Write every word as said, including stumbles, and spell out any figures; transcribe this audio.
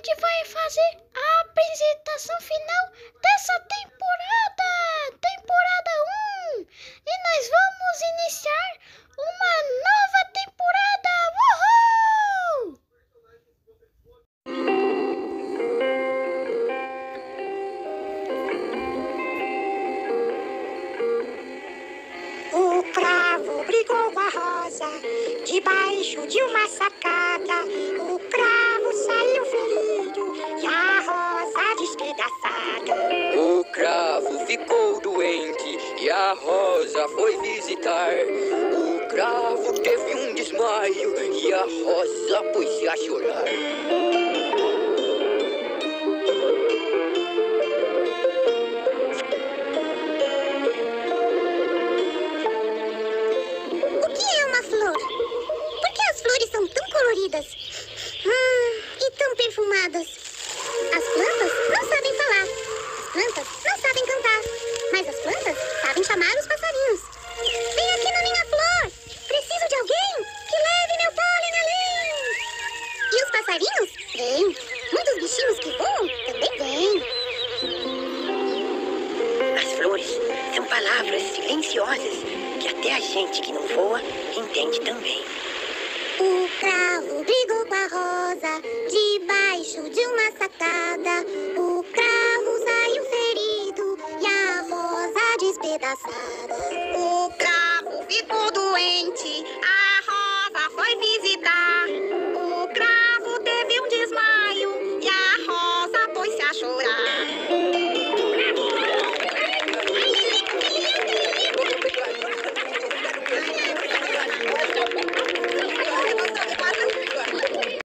gente vai fazer a apresentação final dessa temporada, temporada um, e nós vamos iniciar uma nova temporada. Uhul! O cravo brigou com a rosa debaixo de uma sacada. O cravo saiu ferido e a rosa despedaçada. O cravo ficou doente e a rosa foi visitar. O cravo teve um desmaio e a rosa pôs-se a chorar. O que é uma flor? Por que as flores são tão coloridas? Hum, e tão perfumadas? As plantas não sabem falar. As plantas não sabem cantar. Mas as plantas sabem chamar os passarinhos. Vem aqui na minha flor. Preciso de alguém que leve meu pólen além. E os passarinhos? Vêm. Muitos bichinhos que voam também vêm. As flores são palavras silenciosas que até a gente que não voa entende também. O cravo brigou com a rosa debaixo de uma sacada. O cravo saiu ferido e a rosa despedaçada. O cravo ficou doente, a rosa foi visitar. O cravo teve um desmaio e a rosa pôs-se a chorar.